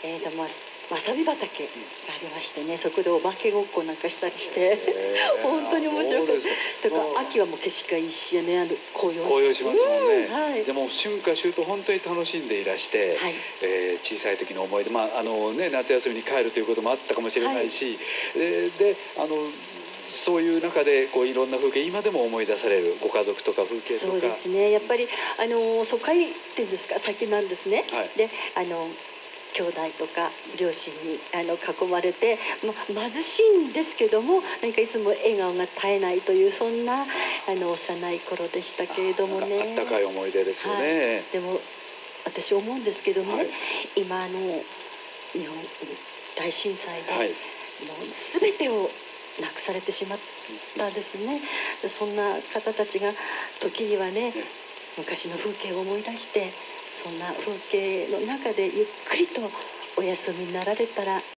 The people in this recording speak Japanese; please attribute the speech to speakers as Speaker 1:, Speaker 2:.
Speaker 1: まわさび畑がありましてね、そこでお化けごっこなんかしたりして、本当に面白かった。とか秋はもう景色がいいしね、紅葉
Speaker 2: しますもんね。
Speaker 1: はい、
Speaker 2: でも春夏秋冬本当に楽しんでいらして、
Speaker 1: はい、
Speaker 2: 小さい時の思い出、夏休みに帰るということもあったかもしれないし、でそういう中でいろんな風景今でも思い出されるご家族とか風景とか。
Speaker 1: そうですね、やっぱり疎開っていうんですか、先なんですね。
Speaker 2: はい、
Speaker 1: で兄弟とか両親に囲まれて、貧しいんですけども何かいつも笑顔が絶えないという、そんな幼い頃でしたけれどもね。
Speaker 2: あったかい思い出ですよね。
Speaker 1: はい、でも私思うんですけどね、
Speaker 2: はい、
Speaker 1: 今日本大震災で、
Speaker 2: はい、
Speaker 1: もう全てをなくされてしまったですね。そんな方たちが時にはね、昔の風景を思い出して、そんな風景の中でゆっくりとお休みになられたら